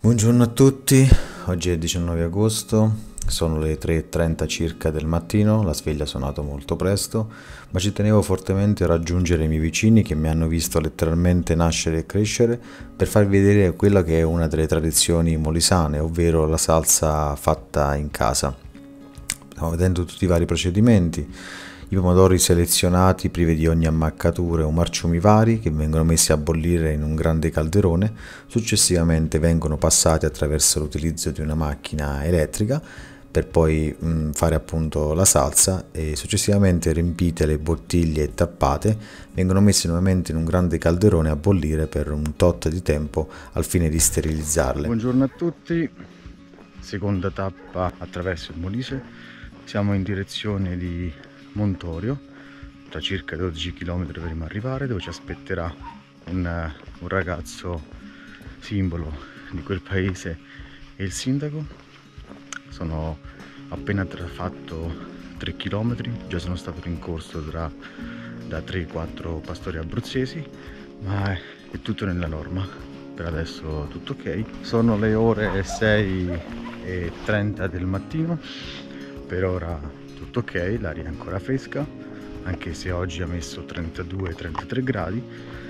Buongiorno a tutti, oggi è 19 agosto, sono le 3:30 circa del mattino, la sveglia ha suonato molto presto, ma ci tenevo fortemente a raggiungere i miei vicini che mi hanno visto letteralmente nascere e crescere per farvi vedere quella che è una delle tradizioni molisane, ovvero la salsa fatta in casa. Stiamo vedendo tutti i vari procedimenti. I pomodori selezionati privi di ogni ammaccatura o marciumi vari che vengono messi a bollire in un grande calderone, successivamente vengono passati attraverso l'utilizzo di una macchina elettrica per poi fare appunto la salsa e successivamente riempite le bottiglie e tappate, vengono messe nuovamente in un grande calderone a bollire per un tot di tempo al fine di sterilizzarle. Buongiorno a tutti, seconda tappa attraverso il Molise, siamo in direzione di Montorio, tra circa 12 km dovremo arrivare, dove ci aspetterà un ragazzo simbolo di quel paese e il sindaco. Sono appena fatto 3 km, già sono stato rincorso da 3-4 pastori abruzzesi, ma è tutto nella norma, per adesso tutto ok. Sono le ore 6:30 del mattino, per ora tutto ok, l'aria è ancora fresca, anche se oggi ha messo 32-33 gradi,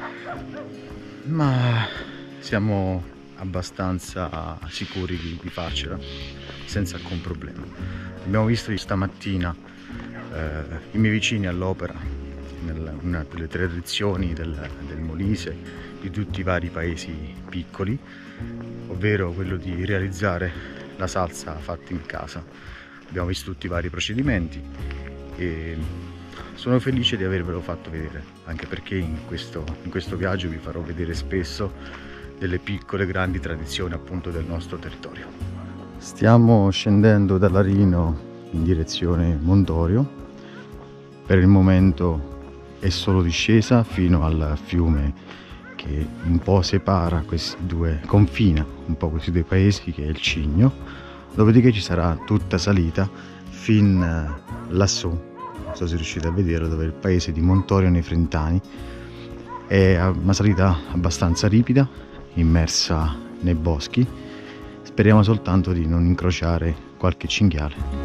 ma siamo abbastanza sicuri di farcela senza alcun problema. Abbiamo visto stamattina i miei vicini all'opera, una delle tradizioni del Molise, di tutti i vari paesi piccoli, ovvero quello di realizzare la salsa fatta in casa. Abbiamo visto tutti i vari procedimenti e sono felice di avervelo fatto vedere, anche perché in questo viaggio vi farò vedere spesso delle piccole grandi tradizioni appunto del nostro territorio. Stiamo scendendo dall'Arino in direzione Montorio. Per il momento è solo discesa fino al fiume che un po' separa questi due, confina un po' questi due paesi, che è il Cigno. Dopodiché ci sarà tutta salita fin lassù, non so se riuscite a vederlo, dove è il paese di Montorio nei Frentani. È una salita abbastanza ripida, immersa nei boschi. Speriamo soltanto di non incrociare qualche cinghiale.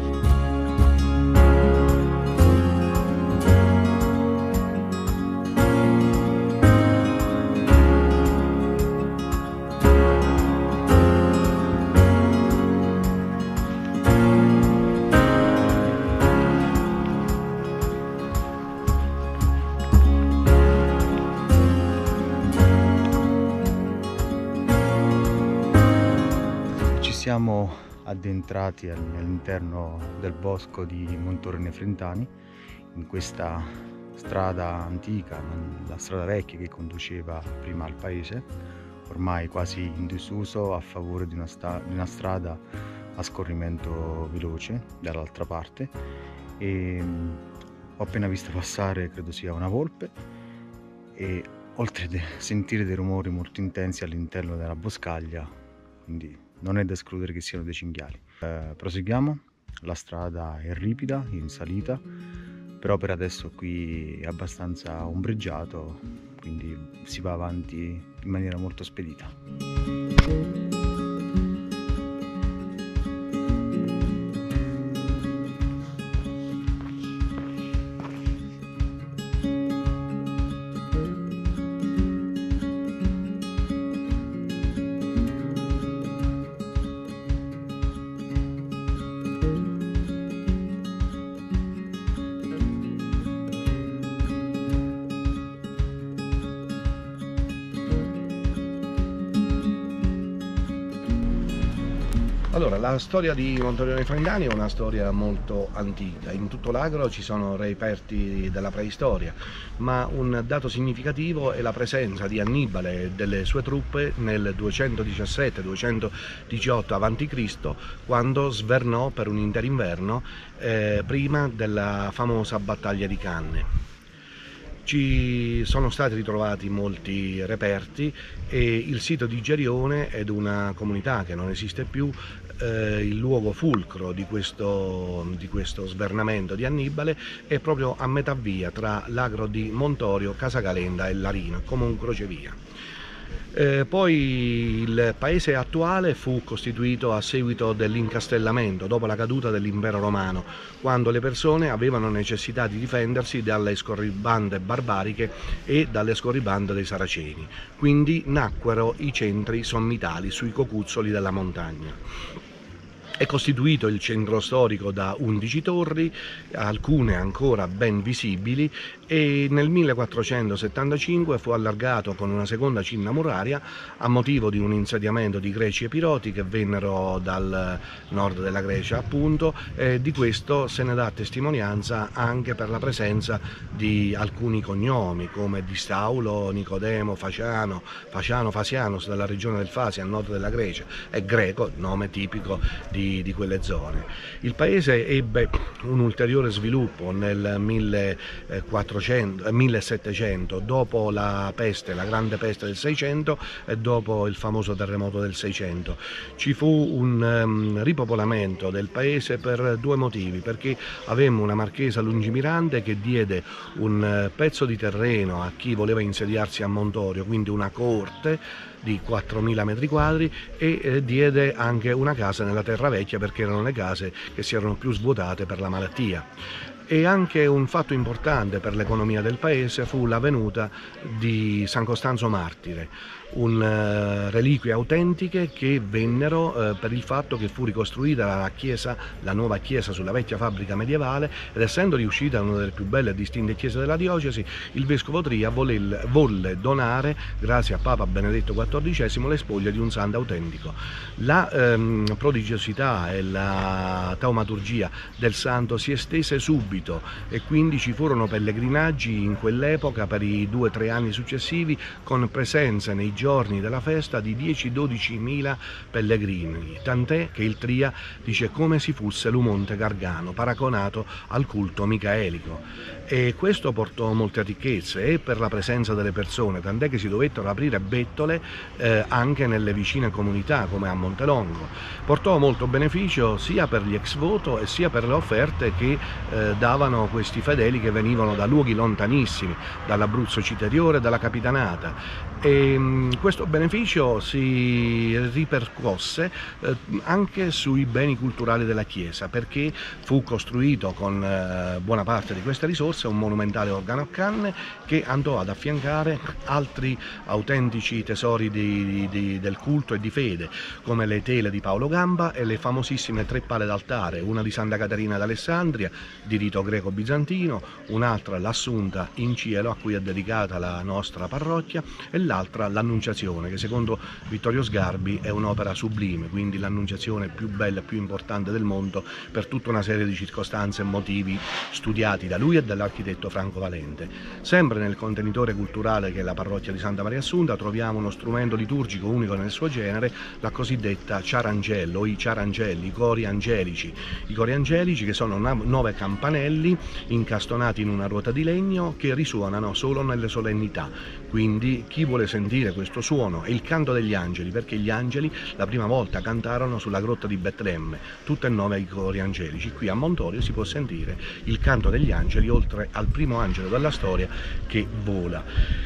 Siamo addentrati all'interno del bosco di Montorio nei Frentani, in questa strada antica, la strada vecchia che conduceva prima al paese, ormai quasi in disuso, a favore di una strada a scorrimento veloce dall'altra parte. E ho appena visto passare, credo sia una volpe, e oltre a sentire dei rumori molto intensi all'interno della boscaglia, quindi non è da escludere che siano dei cinghiali. Proseguiamo, la strada è ripida, in salita, però per adesso qui è abbastanza ombreggiato, quindi si va avanti in maniera molto spedita. Allora, la storia di Montorio nei Frentani è una storia molto antica. In tutto l'agro ci sono reperti della preistoria, ma un dato significativo è la presenza di Annibale e delle sue truppe nel 217-218 a.C., quando svernò per un intero inverno prima della famosa battaglia di Canne. Ci sono stati ritrovati molti reperti e il sito di Gerione ed una comunità che non esiste più, il luogo fulcro di questo svernamento di Annibale, è proprio a metà via tra l'agro di Montorio, Casagalenda e Larino, come un crocevia. Poi il paese attuale fu costituito a seguito dell'incastellamento, dopo la caduta dell'impero romano, quando le persone avevano necessità di difendersi dalle scorribande barbariche e dalle scorribande dei saraceni. Quindi nacquero i centri sommitali sui cocuzzoli della montagna. È costituito il centro storico da 11 torri, alcune ancora ben visibili, e nel 1475 fu allargato con una seconda cinna muraria a motivo di un insediamento di greci epiroti che vennero dal nord della Grecia, appunto, e di questo se ne dà testimonianza anche per la presenza di alcuni cognomi come Di Staulo, Nicodemo, Faciano, Fasianos della regione del Fasia, a nord della Grecia, e Greco, nome tipico di quelle zone. Il paese ebbe un ulteriore sviluppo nel 1700, dopo la peste, la grande peste del 600 e dopo il famoso terremoto del 600. Ci fu un ripopolamento del paese per due motivi: perché avemmo una marchesa lungimirante che diede un pezzo di terreno a chi voleva insediarsi a Montorio, quindi una coorte di 4.000 metri quadri, e diede anche una casa nella terra vecchia, perché erano le case che si erano più svuotate per la malattia. E anche un fatto importante per l'economia del paese fu la venuta di San Costanzo Martire, reliquie autentiche che vennero per il fatto che fu ricostruita la nuova chiesa sulla vecchia fabbrica medievale, ed essendo riuscita una delle più belle e distinte chiese della diocesi, il vescovo Tria volle donare, grazie a Papa Benedetto XIV, le spoglie di un santo autentico. La prodigiosità e la taumaturgia del santo si estese subito, e quindi ci furono pellegrinaggi in quell'epoca per i 2 o 3 anni successivi, con presenze nei giorni della festa di 10-12 mila pellegrini, tant'è che il Tria dice come si fosse l'Umonte Gargano, paragonato al culto micaelico. E questo portò molte ricchezze e per la presenza delle persone, tant'è che si dovettero aprire bettole anche nelle vicine comunità come a Montelongo. Portò molto beneficio sia per gli ex voto e sia per le offerte che davano questi fedeli che venivano da luoghi lontanissimi, dall'Abruzzo citeriore, dalla Capitanata. E questo beneficio si ripercosse anche sui beni culturali della Chiesa, perché fu costruito con buona parte di queste risorse un monumentale organo a canne che andò ad affiancare altri autentici tesori del culto e di fede, come le tele di Paolo Gamba e le famosissime 3 pale d'altare, una di Santa Caterina d'Alessandria di rito greco-bizantino, un'altra l'Assunta in cielo, a cui è dedicata la nostra parrocchia, e l'altra l'Annunciazione, che secondo Vittorio Sgarbi è un'opera sublime, quindi l'Annunciazione più bella e più importante del mondo, per tutta una serie di circostanze e motivi studiati da lui e dall'architetto Franco Valente. Sempre nel contenitore culturale che è la parrocchia di Santa Maria Assunta troviamo uno strumento liturgico unico nel suo genere, la cosiddetta ciarangello o i ciarangelli, i cori angelici. I cori angelici, che sono 9 campanelli incastonati in una ruota di legno che risuonano solo nelle solennità. Quindi chi vuole sentire questo suono è il canto degli angeli, perché gli angeli la prima volta cantarono sulla grotta di Betlemme, tutte e 9 i cori angelici. Qui a Montorio si può sentire il canto degli angeli, oltre al primo angelo della storia che vola.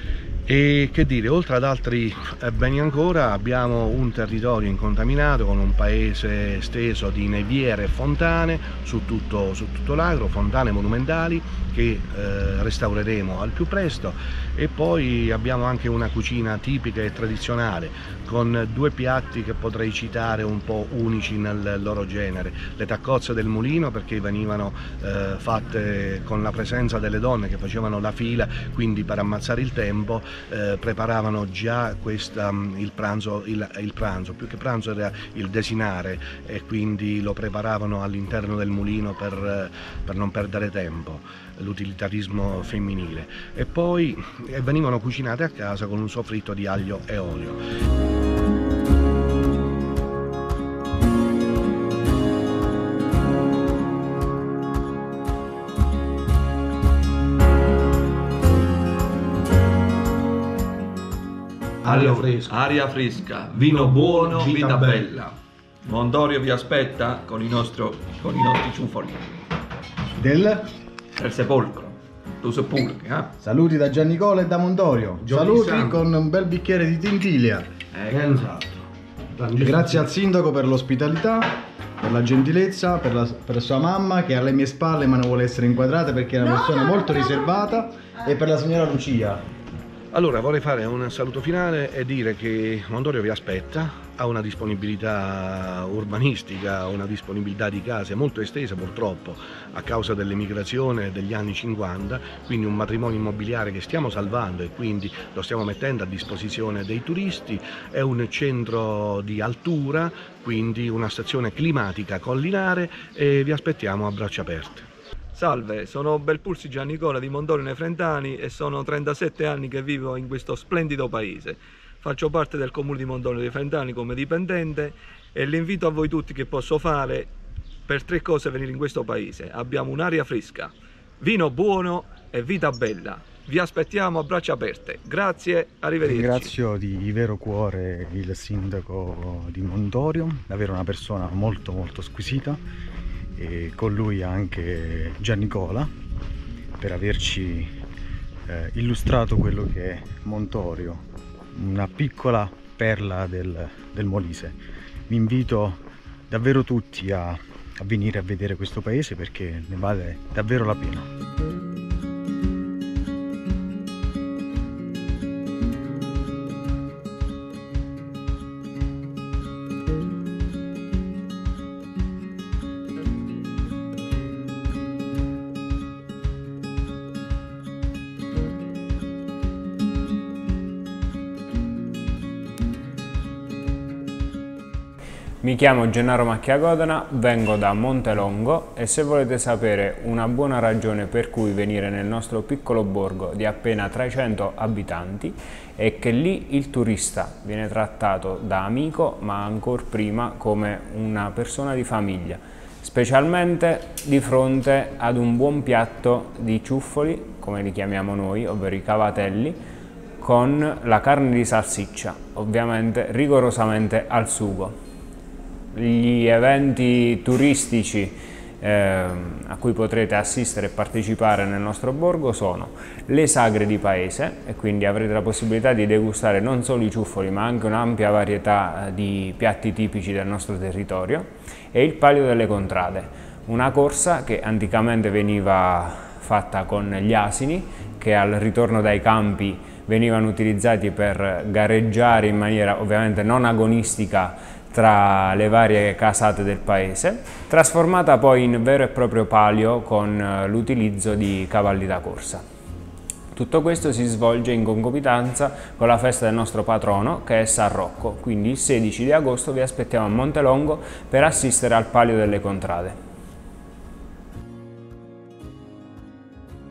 E che dire, oltre ad altri beni ancora, abbiamo un territorio incontaminato con un paese esteso di neviere e fontane su tutto l'agro, fontane monumentali che restaureremo al più presto. E poi abbiamo anche una cucina tipica e tradizionale con 2 piatti che potrei citare un po' unici nel loro genere: le taccozze del mulino, perché venivano fatte con la presenza delle donne che facevano la fila, quindi per ammazzare il tempo preparavano già il pranzo, più che pranzo era il desinare, e quindi lo preparavano all'interno del mulino per non perdere tempo, l'utilitarismo femminile. E poi venivano cucinate a casa con un soffritto di aglio e olio. Aria fresca, vino buono, vita bella. Montorio vi aspetta con i nostri ciuffoli Del sepolcro. tu sei pulche, eh? Saluti da Giannicola e da Montorio. Saluti con un bel bicchiere di Tintilia. Esatto. Grazie al sindaco per l'ospitalità, per la gentilezza, per sua mamma che è alle mie spalle ma non vuole essere inquadrata perché è una persona molto riservata, e per la signora Lucia. Allora vorrei fare un saluto finale e dire che Montorio vi aspetta, ha una disponibilità urbanistica, una disponibilità di case molto estesa purtroppo a causa dell'emigrazione degli anni 50, quindi un matrimonio immobiliare che stiamo salvando e quindi lo stiamo mettendo a disposizione dei turisti, è un centro di altura, quindi una stazione climatica collinare e vi aspettiamo a braccia aperte. Salve, sono Belpulsi Giannicola di Montorio nei Frentani e sono 37 anni che vivo in questo splendido paese. Faccio parte del comune di Montorio dei Frentani come dipendente e l'invito a voi tutti che posso fare per 3 cose venire in questo paese. Abbiamo un'aria fresca, vino buono e vita bella. Vi aspettiamo a braccia aperte. Grazie, arrivederci. Ringrazio di vero cuore il sindaco di Montorio, davvero una persona molto molto squisita, e con lui anche Giannicola per averci illustrato quello che è Montorio, una piccola perla del Molise. Vi invito davvero tutti a venire a vedere questo paese perché ne vale davvero la pena. Mi chiamo Gennaro Macchiagodana, vengo da Montelongo e se volete sapere una buona ragione per cui venire nel nostro piccolo borgo di appena 300 abitanti è che lì il turista viene trattato da amico ma ancor prima come una persona di famiglia, specialmente di fronte ad un buon piatto di ciuffoli, come li chiamiamo noi, ovvero i cavatelli, con la carne di salsiccia, ovviamente rigorosamente al sugo. Gli eventi turistici a cui potrete assistere e partecipare nel nostro borgo sono le sagre di paese, e quindi avrete la possibilità di degustare non solo i ciuffoli ma anche un'ampia varietà di piatti tipici del nostro territorio, e il Palio delle Contrade, una corsa che anticamente veniva fatta con gli asini che al ritorno dai campi venivano utilizzati per gareggiare in maniera ovviamente non agonistica tra le varie casate del paese, trasformata poi in vero e proprio palio con l'utilizzo di cavalli da corsa. Tutto questo si svolge in concomitanza con la festa del nostro patrono che è San Rocco, quindi il 16 di agosto vi aspettiamo a Montelongo per assistere al Palio delle Contrade.